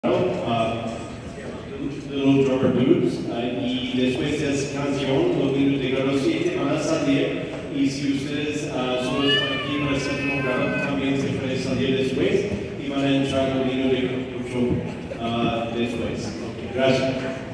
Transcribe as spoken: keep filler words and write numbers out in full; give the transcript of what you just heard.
uh, Little Drummer Blues, uh, y después de esa canción los niños de grado siete van a salir, y si ustedes uh, solo están aquí en el séptimo grado, también se pueden salir después y van a entrar los niños de grado ocho uh, después. Okay, gracias.